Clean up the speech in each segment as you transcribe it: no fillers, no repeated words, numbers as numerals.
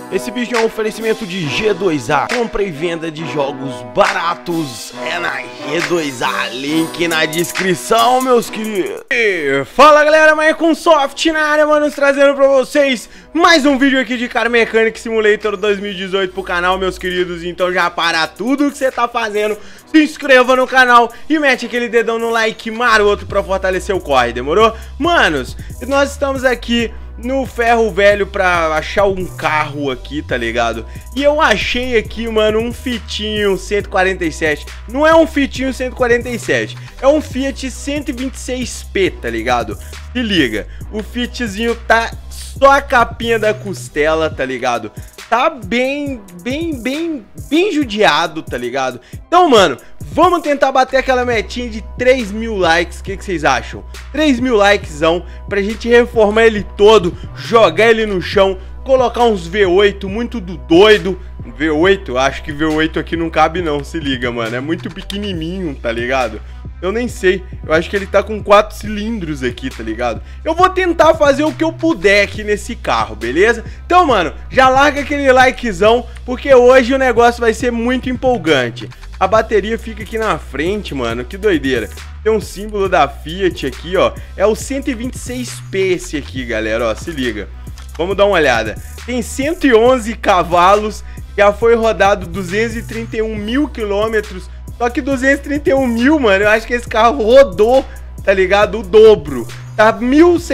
Esse vídeo é um oferecimento de G2A, compra e venda de jogos baratos é na G2A, link na descrição, meus queridos. E fala galera, Microsoft na área, mano, trazendo pra vocês mais um vídeo aqui de Car Mechanic Simulator 2018 pro canal, meus queridos. Então já para tudo que você tá fazendo, se inscreva no canal e mete aquele dedão no like maroto pra fortalecer o corre, demorou? Manos, nós estamos aqui no ferro velho pra achar um carro aqui, tá ligado? E eu achei aqui, mano, um Fitinho 147. Não é um Fitinho 147, é um Fiat 126P, tá ligado? Se liga, o Fiatzinho tá só a capinha da costela, tá ligado? Tá bem judiado, tá ligado? Então, mano, vamos tentar bater aquela metinha de 3.000 likes. O que vocês acham? 3.000 likezão pra gente reformar ele todo, jogar ele no chão, colocar uns V8 muito do doido. V8? Acho que V8 aqui não cabe não, se liga, mano. É muito pequenininho, tá ligado? Eu nem sei, eu acho que ele tá com 4 cilindros aqui, tá ligado? Eu vou tentar fazer o que eu puder aqui nesse carro, beleza? Então, mano, já larga aquele likezão, porque hoje o negócio vai ser muito empolgante. A bateria fica aqui na frente, mano, que doideira. Tem um símbolo da Fiat aqui, ó. É o 126P esse aqui, galera, ó, se liga. Vamos dar uma olhada. Tem 111 cavalos, já foi rodado 231 mil quilômetros. Só que 231 mil, mano, eu acho que esse carro rodou, tá ligado? O dobro. Tá R$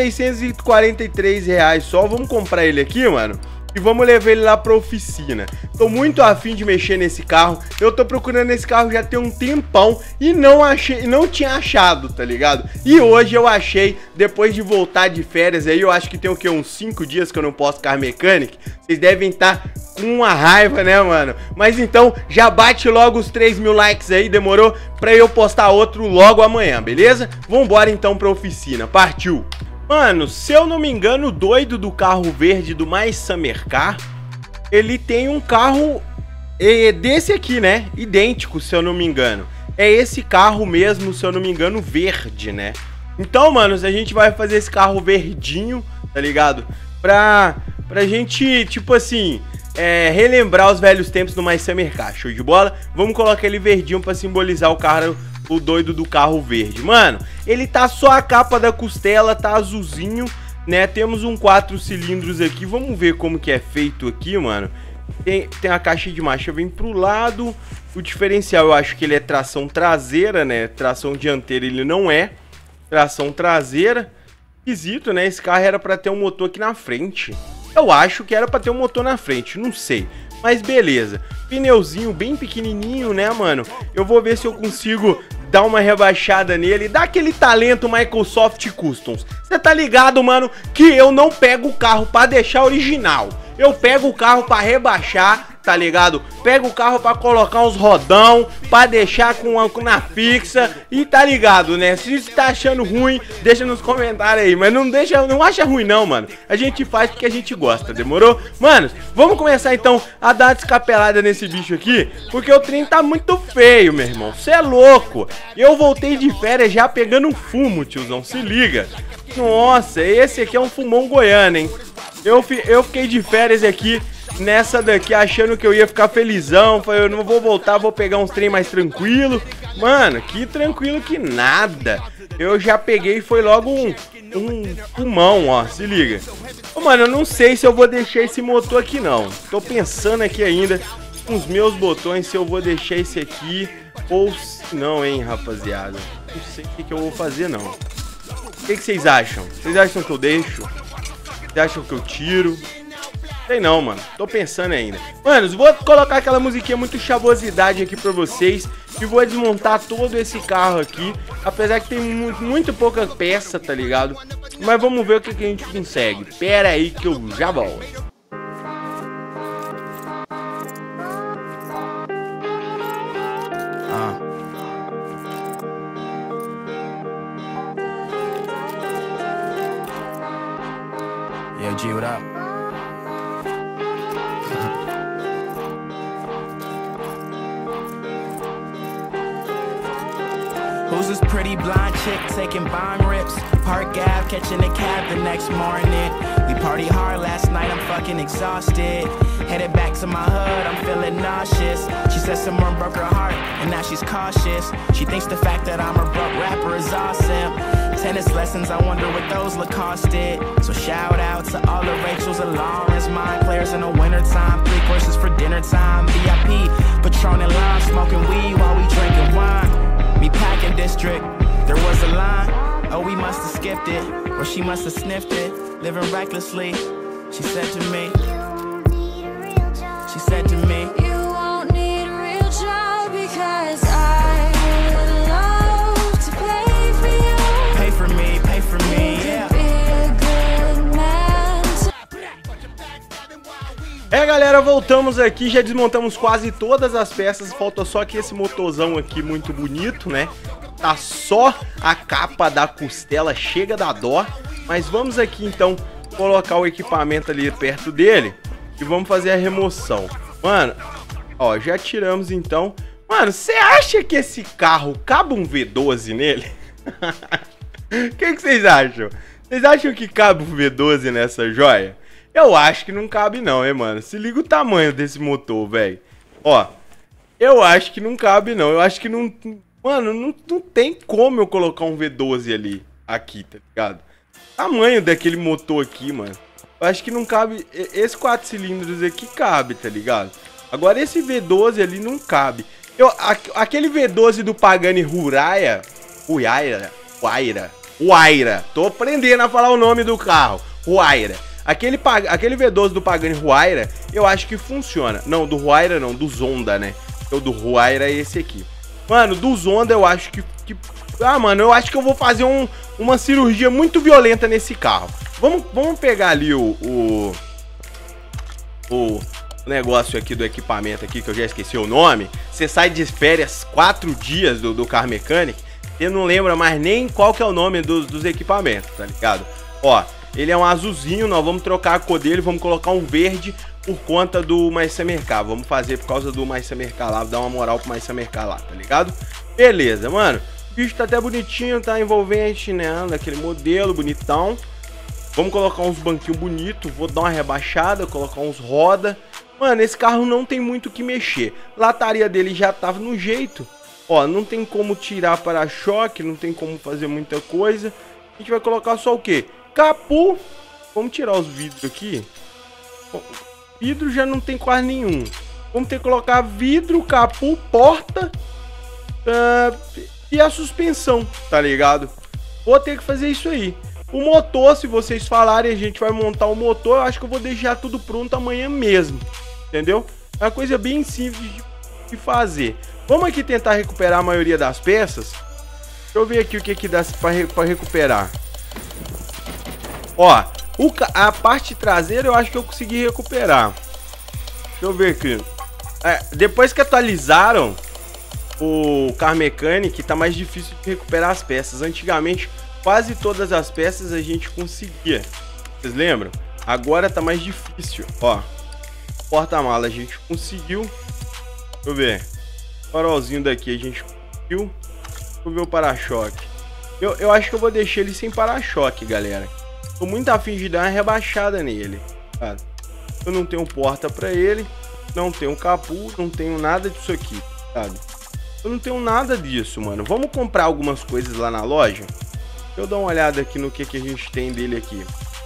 1.643 só. Vamos comprar ele aqui, mano, e vamos levar ele lá pra oficina. Tô muito afim de mexer nesse carro. Eu tô procurando esse carro já tem um tempão e não achei, não tinha achado, tá ligado? E hoje eu achei, depois de voltar de férias aí, eu acho que tem o que, uns 5 dias que eu não posto Car Mechanic. Vocês devem estar com uma raiva, né, mano? Mas então, já bate logo os 3.000 likes aí, demorou? Pra eu postar outro logo amanhã, beleza? Vambora então pra oficina, partiu! Mano, se eu não me engano, o doido do carro verde do Mais Summer Car, ele tem um carro desse aqui, né? Idêntico, se eu não me engano. É esse carro mesmo, se eu não me engano, verde, né? Então, manos, a gente vai fazer esse carro verdinho, tá ligado? Pra gente, tipo assim, relembrar os velhos tempos do Mais Summer Car, show de bola? Vamos colocar ele verdinho pra simbolizar o carro, o doido do carro verde. Mano, ele tá só a capa da costela, tá azulzinho, né? Temos um 4 cilindros aqui. Vamos ver como que é feito aqui, mano. Tem a caixa de marcha, vem pro lado. O diferencial, eu acho que ele é tração traseira, né? Tração dianteira ele não é. Tração traseira. Esquisito, né? Esse carro era pra ter um motor aqui na frente. Eu acho que era pra ter um motor na frente, não sei. Mas beleza. Pneuzinho bem pequenininho, né, mano? Eu vou ver se eu consigo dar uma rebaixada nele, dá aquele talento Microsoft Customs. Você tá ligado, mano, que eu não pego o carro pra deixar original. Eu pego o carro pra rebaixar, tá ligado? Pego o carro pra colocar uns rodão, pra deixar na fixa e tá ligado, né? Se você tá achando ruim, deixa nos comentários aí, mas não acha ruim não, mano. A gente faz porque a gente gosta, demorou? Mano, vamos começar então a dar uma descapelada nesse bicho aqui, porque o trem tá muito feio, meu irmão. Você é louco. Eu voltei de férias já pegando um fumo, tiozão, se liga. Nossa, esse aqui é um fumão goiano, hein? Eu fiquei de férias aqui nessa daqui achando que eu ia ficar felizão. Falei, eu não vou voltar, vou pegar uns trem mais tranquilo. Mano, que tranquilo que nada. Eu já peguei e foi logo um pulmão, ó, se liga. Ô, mano, eu não sei se eu vou deixar esse motor aqui não. Tô pensando aqui ainda com os meus botões se eu vou deixar esse aqui ou se não, hein, rapaziada. Não sei o que eu vou fazer não. O que vocês acham? Vocês acham que eu deixo? Vocês acham que eu tiro? Sei não, mano. Tô pensando ainda. Manos, vou colocar aquela musiquinha muito chavosidade aqui pra vocês. E vou desmontar todo esse carro aqui. Apesar que tem muito pouca peça, tá ligado? Mas vamos ver o que a gente consegue. Pera aí que eu já volto. Yo, G, what up? Who's this pretty blonde chick taking bomb rips? Park Ave, catching a cab the next morning. We partied hard last night, I'm fucking exhausted. Headed back to my hood, I'm feeling nauseous. She said someone broke her heart, and now she's cautious. She thinks the fact that I'm a broke rapper is awesome. Tennis lessons, I wonder what those Lacoste did. So shout out to all the Rachels and Lawrence, mine players in the wintertime. 3 courses for dinner time, VIP, Patron and lime, smoking weed while we drinking wine. Me packing district, there was a line. Oh, we must have skipped it, or she must have sniffed it. Living recklessly, she said to me. She said to me, you won't need a real job because I would love to pay for you. Pay for me, yeah. Be a good man. Galera, voltamos aqui, já desmontamos quase todas as peças, falta só aqui esse motorzão aqui muito bonito, né? Tá só a capa da costela, chega da dó. Mas vamos aqui então colocar o equipamento ali perto dele e vamos fazer a remoção. Mano, ó, já tiramos então. Mano, você acha que esse carro cabe um V12 nele? O que vocês acham? Vocês acham que cabe um V12 nessa joia? Eu acho que não cabe não, hein, mano. Se liga o tamanho desse motor, velho. Ó, eu acho que não cabe não. Eu acho que não... Mano, não tem como eu colocar um V12 ali, aqui, tá ligado? Tamanho daquele motor aqui, mano. Eu acho que não cabe. Esse 4 cilindros aqui cabe, tá ligado? Agora esse V12 ali não cabe. Aquele V12 do Pagani Huayra. Tô aprendendo a falar o nome do carro. Huayra. Aquele V12 do Pagani Huayra, eu acho que funciona. Não, do Huayra não, do Zonda, né? O do Huayra é esse aqui. Mano, do Zonda eu acho que... Ah, mano, eu acho que eu vou fazer uma cirurgia muito violenta nesse carro. Vamos pegar ali o negócio aqui do equipamento aqui, que eu já esqueci o nome. Você sai de férias 4 dias do Car Mechanic, você não lembra mais nem qual que é o nome dos equipamentos, tá ligado? Ó, ele é um azulzinho, nós vamos trocar a cor dele, vamos colocar um verde por conta do Maissa Mercado. Vamos fazer por causa do Maissa Mercado lá, dar uma moral pro Maissa Mercado lá, tá ligado? Beleza, mano. O bicho tá até bonitinho, tá envolvente, né? Daquele modelo bonitão. Vamos colocar uns banquinhos bonitos. Vou dar uma rebaixada, colocar uns roda. Mano, esse carro não tem muito o que mexer. Lataria dele já tava no jeito. Ó, não tem como tirar para-choque, não tem como fazer muita coisa. A gente vai colocar só o quê? Capu. Vamos tirar os vidros aqui. Vidro já não tem quase nenhum. Vamos ter que colocar vidro, capu, porta. E a suspensão, tá ligado? Vou ter que fazer isso aí. O motor, se vocês falarem, a gente vai montar o motor. Eu acho que eu vou deixar tudo pronto amanhã mesmo. Entendeu? É uma coisa bem simples de fazer. Vamos aqui tentar recuperar a maioria das peças. Deixa eu ver aqui o que dá pra recuperar. Ó, a parte traseira eu acho que eu consegui recuperar. Deixa eu ver aqui. Depois que atualizaram o Car Mechanic, tá mais difícil de recuperar as peças. Antigamente, quase todas as peças a gente conseguia. Vocês lembram? Agora tá mais difícil. Ó, porta-mala a gente conseguiu. Deixa eu ver. Farolzinho daqui a gente conseguiu. Deixa eu ver o para-choque. Eu acho que eu vou deixar ele sem para-choque, galera. Tô muito afim de dar uma rebaixada nele, cara. Eu não tenho porta pra ele. Não tenho capu. Não tenho nada disso aqui, sabe? Eu não tenho nada disso, mano. Vamos comprar algumas coisas lá na loja. Deixa eu dar uma olhada aqui no que a gente tem dele aqui.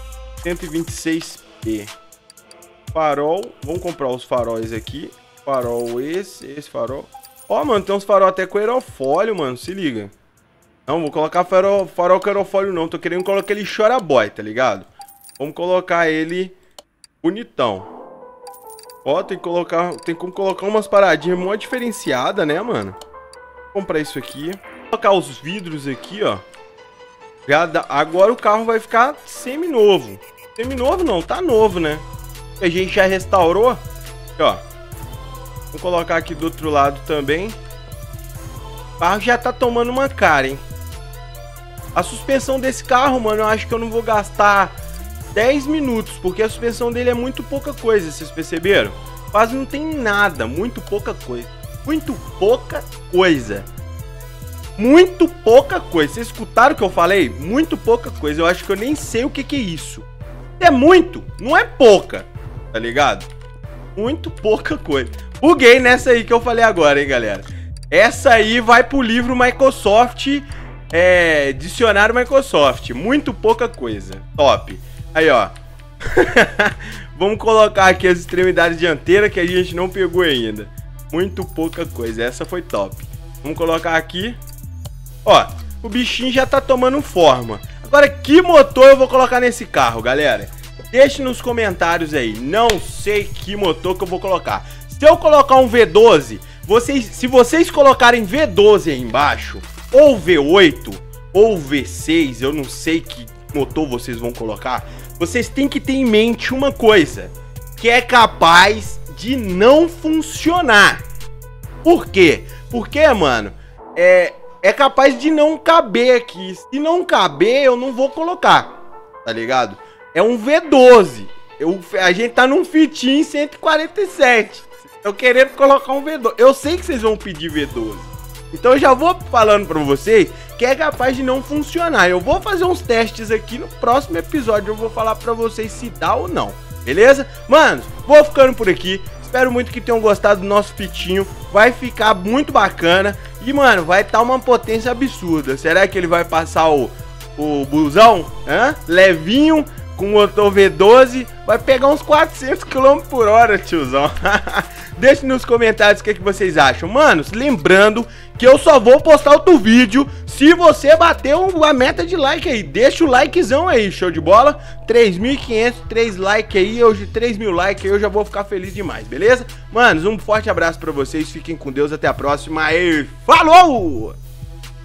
126p. Farol. Vamos comprar os faróis aqui. Farol esse farol. Ó, mano, tem uns farol até com aerofólio, mano. Se liga. Não, vou colocar farol com aerofólio não. Tô querendo colocar ele chora-boy, tá ligado? Vamos colocar ele bonitão. Ó, tem como colocar umas paradinhas mó diferenciadas, né, mano? Vou comprar isso aqui. Vou colocar os vidros aqui, ó. Agora o carro vai ficar semi-novo. Semi-novo não, tá novo, né? A gente já restaurou. Aqui, ó. Vou colocar aqui do outro lado também. O carro já tá tomando uma cara, hein? A suspensão desse carro, mano, eu acho que eu não vou gastar 10 minutos, porque a suspensão dele é muito pouca coisa, vocês perceberam? Quase não tem nada, muito pouca coisa. Muito pouca coisa. Muito pouca coisa. Vocês escutaram o que eu falei? Muito pouca coisa. Eu acho que eu nem sei o que é isso. é muito, não é pouca, tá ligado? Muito pouca coisa. Buguei nessa aí que eu falei agora, hein, galera. Essa aí vai pro livro Microsoft, dicionário Microsoft. Muito pouca coisa. Top. Aí, ó. Vamos colocar aqui as extremidades dianteiras que a gente não pegou ainda. Muito pouca coisa. Essa foi top. Vamos colocar aqui. Ó, o bichinho já tá tomando forma. Agora, que motor eu vou colocar nesse carro, galera? Deixe nos comentários aí. Não sei que motor que eu vou colocar. Se eu colocar um V12, se vocês colocarem V12 aí embaixo, ou V8, ou V6, eu não sei que motor vocês vão colocar, vocês têm que ter em mente uma coisa, que é capaz de não funcionar. Por quê? Porque, mano, é capaz de não caber aqui. Se não caber, eu não vou colocar, tá ligado? É um V12. A gente tá num Fitin 147. Eu querendo colocar um V12. Eu sei que vocês vão pedir V12. Então eu já vou falando pra vocês que é capaz de não funcionar. Eu vou fazer uns testes aqui no próximo episódio. Eu vou falar pra vocês se dá ou não. Beleza? Mano, vou ficando por aqui. Espero muito que tenham gostado do nosso Fitinho. Vai ficar muito bacana. E, mano, vai estar uma potência absurda. Será que ele vai passar o busão? Hã? Levinho, com motor V12. Vai pegar uns 400 km por hora, tiozão. Deixe nos comentários o que vocês acham. Manos, lembrando que eu só vou postar outro vídeo se você bater a meta de like aí. Deixa o likezão aí, show de bola? 3.500, 3 likes aí, hoje 3.000 likes aí, eu já vou ficar feliz demais, beleza? Manos, um forte abraço pra vocês, fiquem com Deus, até a próxima e falou!